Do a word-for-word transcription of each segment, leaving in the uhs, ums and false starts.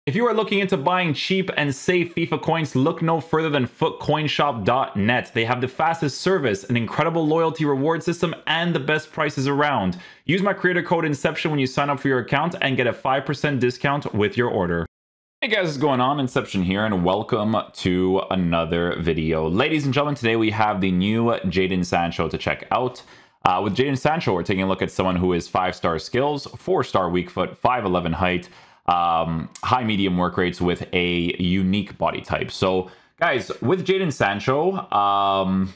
If you are looking into buying cheap and safe FIFA coins, look no further than foot coin shop dot net. They have the fastest service, an incredible loyalty reward system, and the best prices around. Use my creator code Inception when you sign up for your account and get a five percent discount with your order. Hey guys, what's going on? Inception here, and welcome to another video. Ladies and gentlemen, today we have the new Jadon Sancho to check out. Uh, with Jadon Sancho, we're taking a look at someone who is five star skills, four star weak foot, five eleven height, um, high medium work rates with a unique body type. So guys, with Jadon Sancho, um,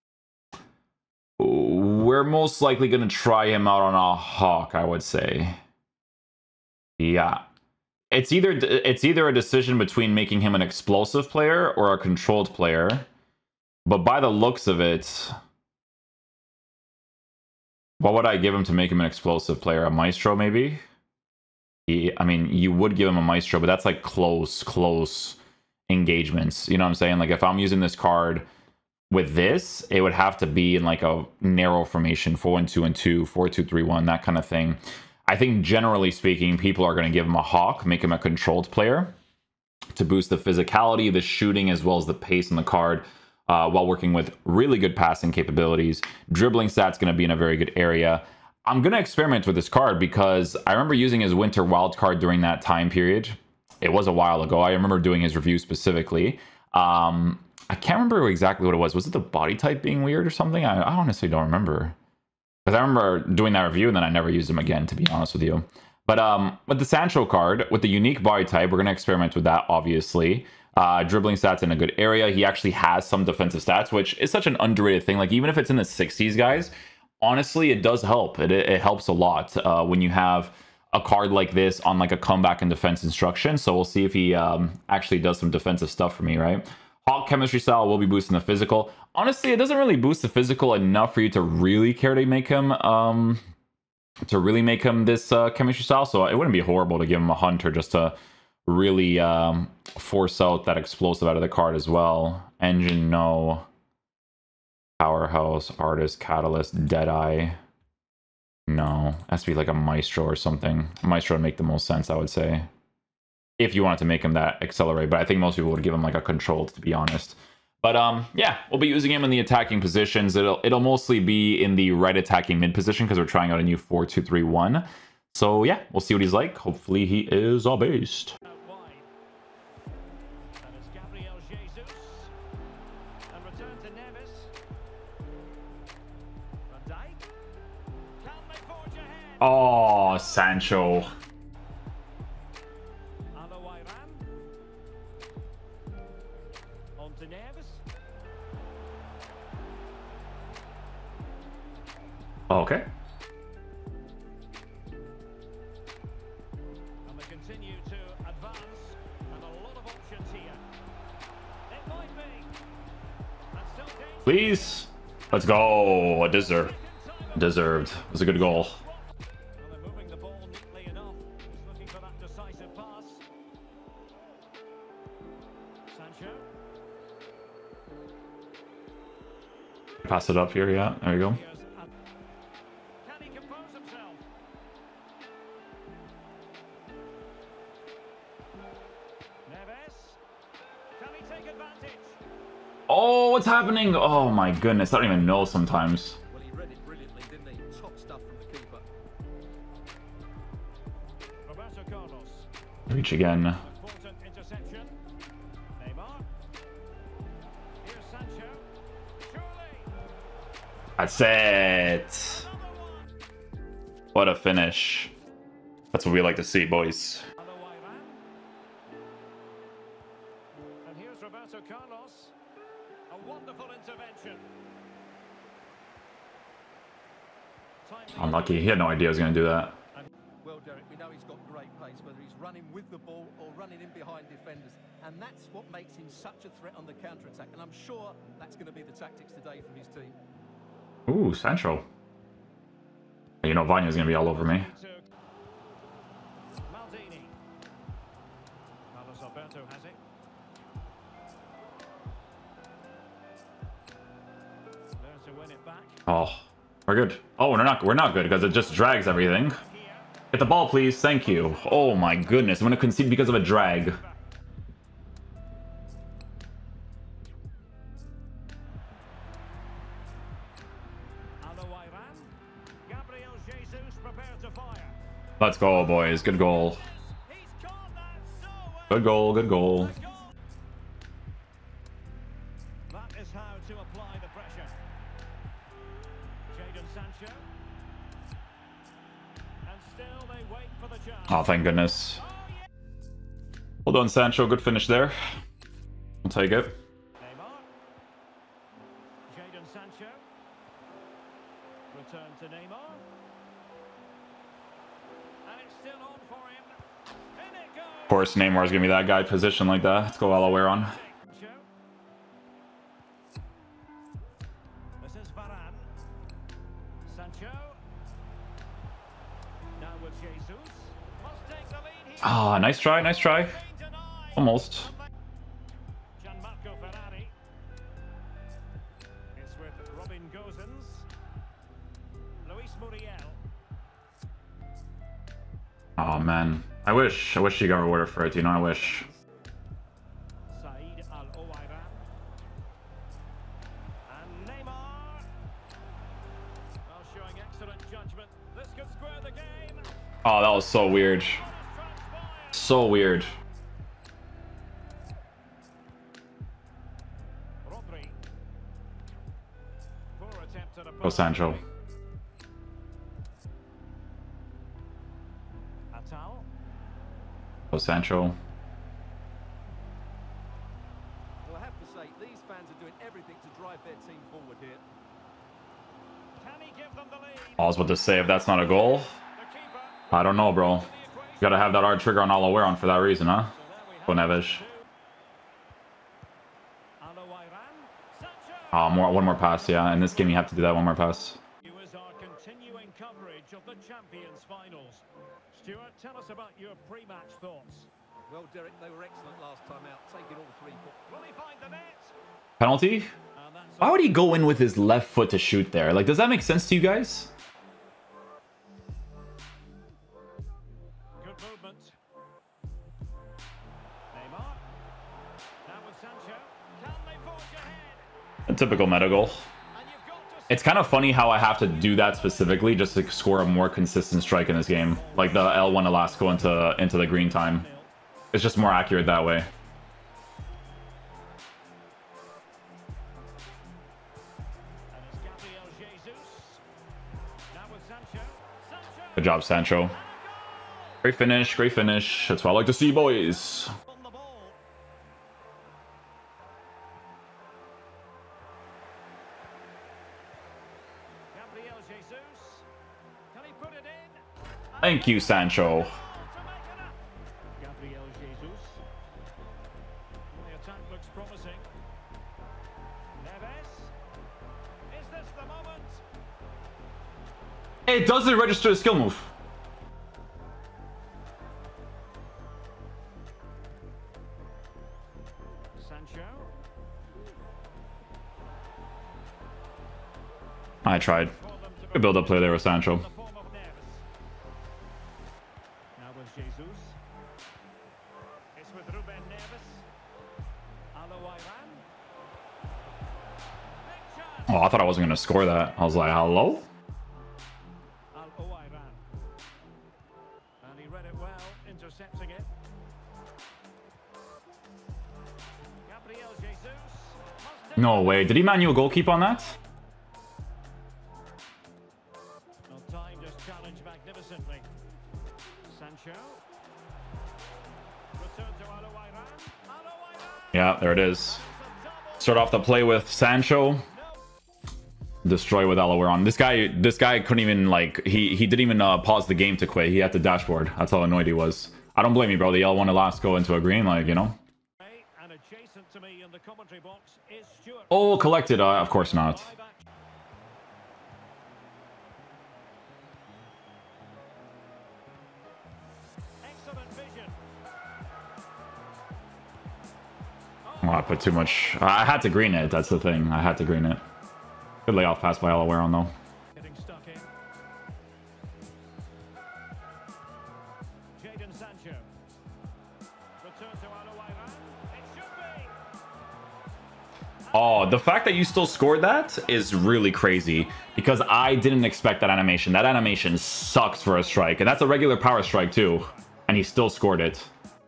we're most likely going to try him out on a Hawk, I would say. Yeah. It's either it's either a decision between making him an explosive player or a controlled player. But by the looks of it, what would I give him to make him an explosive player? A Maestro, maybe? He, I mean, you would give him a Maestro, but that's like close, close engagements. You know what I'm saying? Like, if I'm using this card with this, it would have to be in like a narrow formation, four and two and two, four two three one, that kind of thing. I think generally speaking, people are going to give him a Hawk, make him a controlled player to boost the physicality, the shooting, as well as the pace in the card, uh, while working with really good passing capabilities. Dribbling stats going to be in a very good area. I'm going to experiment with this card because I remember using his Winter Wild card during that time period. It was a while ago. I remember doing his review specifically. Um, I can't remember exactly what it was. Was it the body type being weird or something? I, I honestly don't remember. Because I remember doing that review and then I never used him again, to be honest with you. But um, with the Sancho card, with the unique body type, we're going to experiment with that, obviously. Uh, dribbling stats in a good area. He actually has some defensive stats, which is such an underrated thing. Like, even if it's in the sixties, guys, honestly, it does help. It, it helps a lot uh, when you have a card like this on like a comeback and defense instruction. So we'll see if he um, actually does some defensive stuff for me, right? Hawk chemistry style will be boosting the physical. Honestly, it doesn't really boost the physical enough for you to really care to make him um, to really make him this uh, chemistry style. So it wouldn't be horrible to give him a hunter just to really um, force out that explosive out of the card as well. Engine, no. Powerhouse, Artist, Catalyst, Deadeye. No, it has to be like a Maestro or something. A Maestro would make the most sense, I would say, if you wanted to make him that accelerate. But I think most people would give him like a controlled, to be honest. But um, yeah, we'll be using him in the attacking positions. It'll it'll mostly be in the right attacking mid position because we're trying out a new four two three one. So yeah, we'll see what he's like. Hopefully he is a beast. Oh, Sancho. Oh, okay. And they continue to advance, and a lot of options here. It might be. That's still dangerous. Please. Let's go. Deserved. Deserved. It was a good goal. Pass it up here, yeah. There you go. Can he compose himself? Neves. Can he take advantage? Oh, what's happening? Oh my goodness, I don't even know sometimes. Well, he read it brilliantly, didn't he? Top stuff from the keeper. Roberto Carlos. Reach again. That's it. What a finish. That's what we like to see, boys. And here's Roberto Carlos. A wonderful intervention. Unlucky. He had no idea he was going to do that. Well, Derek, we know he's got great pace, whether he's running with the ball or running in behind defenders. And that's what makes him such a threat on the counter-attack. And I'm sure that's going to be the tactics today from his team. Ooh, Sancho. You know, Vanya's gonna be all over me. Oh, we're good. Oh, we're not. We're not good because it just drags everything. It's Get the ball, please. Thank you. Oh my goodness. I'm going to concede because of a drag. Let's go, boys. Good goal. Good goal, good goal. That is how to apply the pressure. Jadon Sancho. And still they wait for the chance. Oh, thank goodness. Well done, Sancho. Good finish there. I'll take it. Neymar. Jadon Sancho. Return to Neymar. And it's still on for him. In it goes. Of course, Neymar's gonna be that guy positioned like that. Let's go Alaweron. This is Varane. Sancho. Now with Jesus. Must take the lead here. Ah, nice try, nice try. Almost. Gianmarco Ferrari. It's with Robin Gosens. Luis Muriel. Oh man. I wish. I wish he got rewarded for it, you know, I wish. Said Al-Owairan. And Neymar. Well, showing excellent judgment. This could square the game. Oh, that was so weird. So weird. Rodri. Poor attempt at a Go Sancho. Atal. Go Sancho. Well, I have to say, these fans are doing everything to drive their team forward here. Can he give them the lead? I was about to say, if that's not a goal, The keeper. I don't know, bro. You gotta have that hard trigger on Alaweron for that reason, huh? So there we Go have Neves. Al-Owairan. Sancho. Oh, more, one more pass, yeah. In this game, you have to do that one more pass. You is our continuing coverage of the Champions Finals. Stuart, tell us about your pre-match thoughts. Well, Derek, they were excellent last time out, taking all three points. Will he find the net? Penalty? And that's Why would he go in with his left foot to shoot there? Like, does that make sense to you guys? good movement. Neymar. Now with Sancho. Can they forge ahead? A typical meta goal. And you've got to It's kind of funny how I have to do that specifically just to score a more consistent strike in this game. Like the L one Elasco into, into the green time. It's just more accurate that way. And it's Gabriel Jesus. Now with Sancho. Sancho. Good job, Sancho. Great finish, great finish. That's what I like to see, boys. On the ball. Gabriel Jesus. Can he put it in? Thank you, Sancho. To make it up. Gabriel Jesus. The attack looks promising. Neves. Is this the moment? It doesn't register the skill move. Sancho. I tried. For them to Good build-up play there with Sancho. in the form of Neves. Now with Jesus. It's with Ruben Neves. Al-Owairan. Big chance. Oh, I thought I wasn't going to score that. I was like, hello? Al-Owairan. And he read it well, intercepting it. Gabriel Jesus. Must take No way. Did he manual goalkeep on that? Well, timed his challenge magnificently. Sancho. Return to Al-Owairan. Al-Owairan. Yeah, there it is. That's a double. Start off the play with Sancho. Destroy with Alaweron. This guy, this guy couldn't even like he he didn't even uh, pause the game to quit. He had the dashboard. That's how annoyed he was. I don't blame you, bro. The L one Elasco into a green, like you know. And adjacent to me in the commentary box is Stuart. Oh, collected. Uh, of course not. Live action. Excellent vision. Oh, I put too much. I had to green it. That's the thing. I had to green it. Good layoff pass by Alaweron though. Getting stuck in. Oh, the fact that you still scored that is really crazy because I didn't expect that animation. That animation sucks for a strike, and that's a regular power strike too, and he still scored it.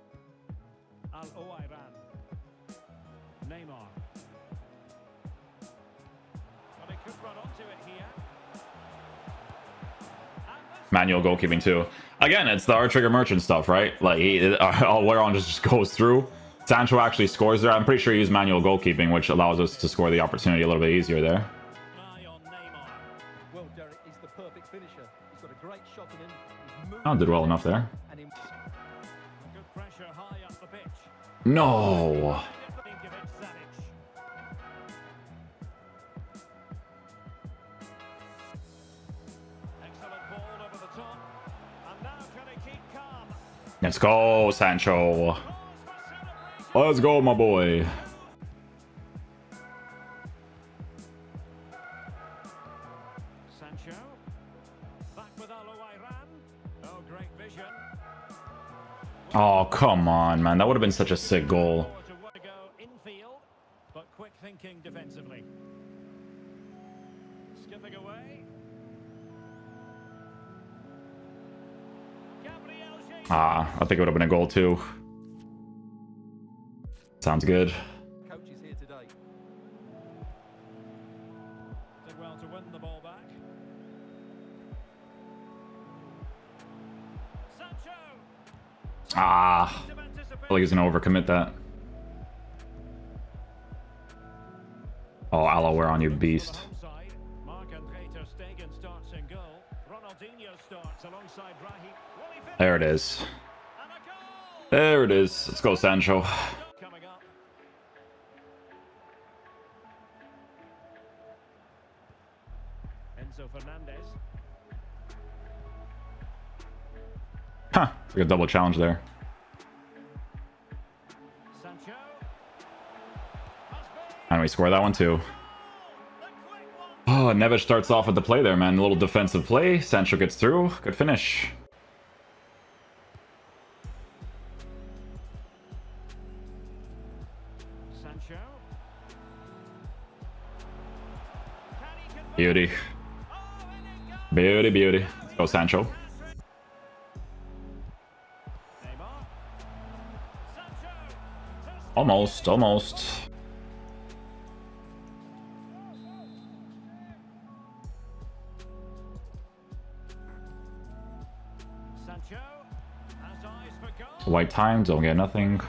Manual goalkeeping too. Again, it's the R-Trigger Merchant stuff, right? Like, he, Alderweireld just, just goes through. Sancho actually scores there. I'm pretty sure he used manual goalkeeping, which allows us to score the opportunity a little bit easier there. Well, Derek, he's the perfect finisher. He's got a great shot in him. Oh, did well enough there. No. Let's go, Sancho. Let's go, my boy. Sancho. Back with Alderweireld. Oh, great vision. Oh, come on, man. That would have been such a sick goal. Infield, but quick thinking defensively. Skipping away. Ah, I think it would have been a goal too. Sounds good. Coach is here today. Did well to win the ball back. Sancho. Ah, I feel like he's gonna overcommit that. Oh, Alderweireld on you, beast. There it is. There it is. Let's go, Sancho. Coming up. Enzo Fernandez. Huh. It's like a double challenge there. Sancho. And we score that one too. Oh, Neves starts off with the play there, man. A little defensive play. Sancho gets through. Good finish. Beauty. Beauty, beauty. Let's go, Sancho. Almost, almost. White time, don't get nothing.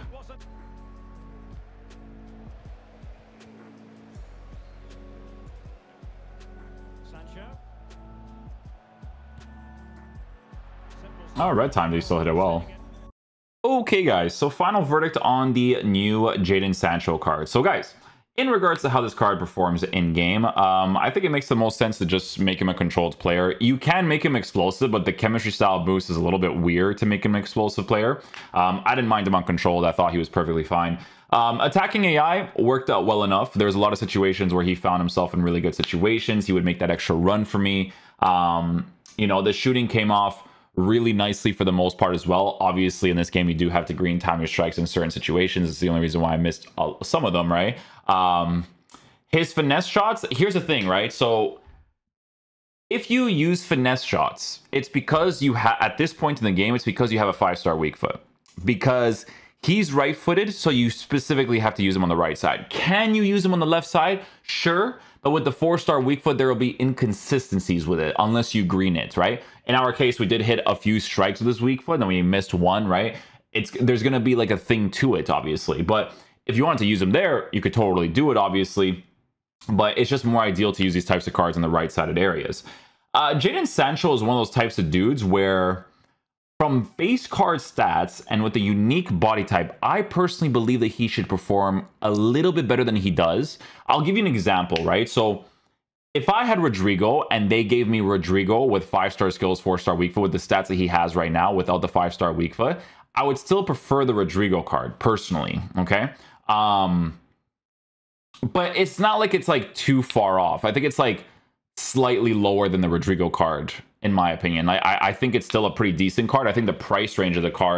Oh, red time, they still hit it well. Okay, guys, so final verdict on the new Jadon Sancho card. So, guys, in regards to how this card performs in-game, um, I think it makes the most sense to just make him a controlled player. You can make him explosive, but the chemistry style boost is a little bit weird to make him an explosive player. Um, I didn't mind him on controlled. I thought he was perfectly fine. Um, attacking A I worked out well enough. There's a lot of situations where he found himself in really good situations. He would make that extra run for me. Um, you know, the shooting came off really nicely for the most part as well. Obviously, in this game, you do have to green time your strikes in certain situations. It's the only reason why I missed uh, some of them, right? Um, his finesse shots, here's the thing, right? So if you use finesse shots, it's because you have, at this point in the game, it's because you have a five-star weak foot. Because he's right-footed, so you specifically have to use him on the right side. Can you use him on the left side? Sure. But with the four-star weak foot, there will be inconsistencies with it unless you green it, right? In our case, we did hit a few strikes with this weak foot, and then we missed one, right? It's there's going to be like a thing to it, obviously. But if you wanted to use them there, you could totally do it, obviously. But it's just more ideal to use these types of cards in the right-sided areas. Uh, Jadon Sancho is one of those types of dudes where, from base card stats and with the unique body type, I personally believe that he should perform a little bit better than he does. I'll give you an example, right? So if I had Rodrigo and they gave me Rodrigo with five-star skills, four-star weak foot with the stats that he has right now without the five-star weak foot, I would still prefer the Rodrigo card personally, okay? Um, but it's not like it's like too far off. I think it's like slightly lower than the Rodrigo card, in my opinion. I, I think it's still a pretty decent card. I think the price range of the card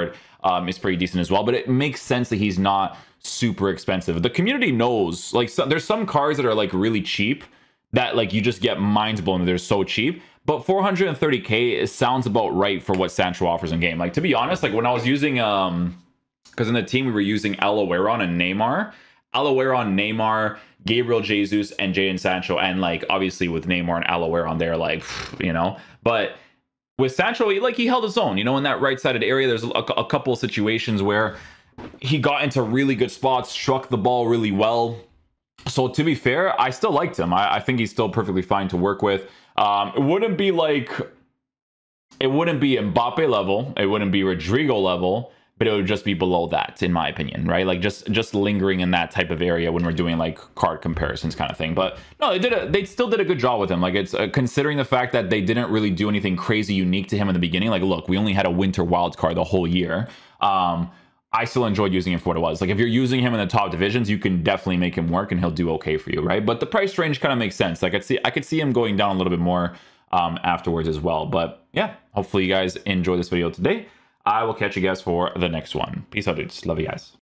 um, is pretty decent as well. But it makes sense that he's not super expensive. The community knows, like, so, there's some cars that are like really cheap that like you just get mind blown that they're so cheap. But four hundred thirty K sounds about right for what Sancho offers in game. Like, to be honest, like when I was using, um, because in the team we were using Alaweiron and Neymar, Alaweiron, Neymar, Gabriel Jesus, and Jadon Sancho, and like obviously with Neymar and Alaweiron, they're like, you know, but with Sancho, he, like he held his own, you know, in that right-sided area. There's a, a couple of situations where he got into really good spots, struck the ball really well. So to be fair, I still liked him. I, I think he's still perfectly fine to work with. Um, it wouldn't be like, it wouldn't be Mbappe level, it wouldn't be Rodrigo level, but it would just be below that, in my opinion, right? Like just just lingering in that type of area when we're doing like card comparisons kind of thing. But no, they did a, they still did a good job with him. Like it's uh, considering the fact that they didn't really do anything crazy unique to him in the beginning. Like, look, we only had a winter wild card the whole year. Um, I still enjoyed using him for what it was. Like if you're using him in the top divisions, you can definitely make him work and he'll do okay for you, right? But the price range kind of makes sense. Like I could see I could see him going down a little bit more um, afterwards as well. But yeah, hopefully you guys enjoy this video today. I will catch you guys for the next one. Peace out, dudes. Love you guys.